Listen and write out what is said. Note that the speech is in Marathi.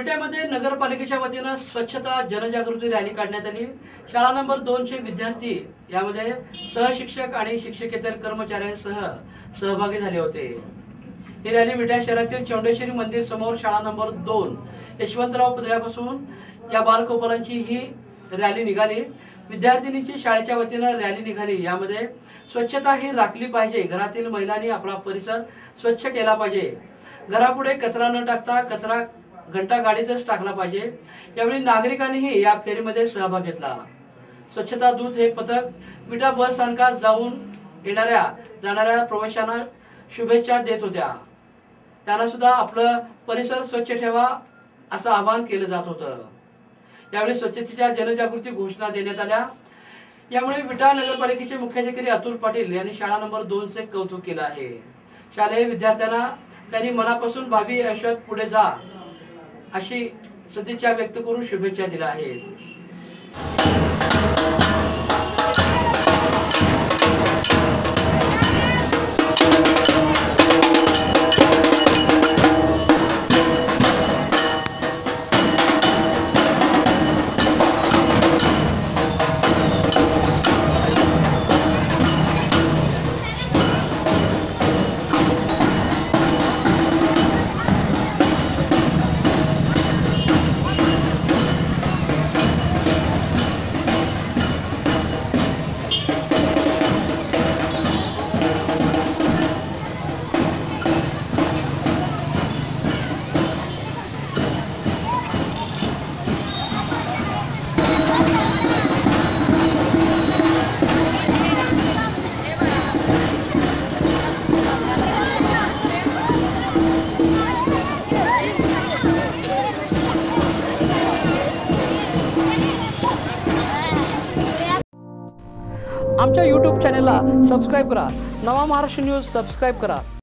विट्यामध्ये नगरपालिकेच्या वतीनं स्वच्छता जनजागृती रॅली काढण्यात आली। शाळा नंबर 2चे विद्यार्थी यामध्ये सहशिक्षक आणि शिक्षकेतर कर्मचाऱ्यांसह सहभागी झाले होते। ही रॅली विट्या शहरातील चौंडेश्वरी मंदिर समोर शाळा नंबर 2 यशवंतराव पुतळ्यापासून या बालगोपालांची ही रॅली निघाली। विद्यार्थिनींची शाळेच्या वतीनं रॅली निघाली। यामध्ये स्वच्छता ही राखली पाहिजे, घरातील महिलांनी आपला परिसर स्वच्छ केला पाहिजे, घरापुढे कचरा न टाकता कचरा घंटा गाडीतच टाकला पाहिजे। यावेळी नागरिकांनीही या फेरीमध्ये सहभाग घेतला। स्वच्छता दूत हे पथक विटा बस स्थानकात जाऊन येणाऱ्या जाणाऱ्या प्रवाशांना शुभेच्छा देत होत्या। त्यांना सुद्धा आपलं परिसर स्वच्छ ठेवा असं आवाहन केलं जात होतं। यावेळी स्वच्छतेच्या जनजागृती घोषणा देण्यात आल्या। यामुळे विटा नगरपालिकेचे मुख्याधिकारी अतुल पाटील यांनी शाळा नंबर 2चे कौतुक केलं आहे। शालेय विद्यार्थ्यांना त्यांनी मनापासून भावी आयुष्यात पुढे जा अशी सदिच्छा व्यक्त करून शुभेच्छा दिल्या आहेत। आमच्या YouTube चॅनेलला सबस्क्राइब करा। नवा महाराष्ट्र न्यूज सबस्क्राइब करा।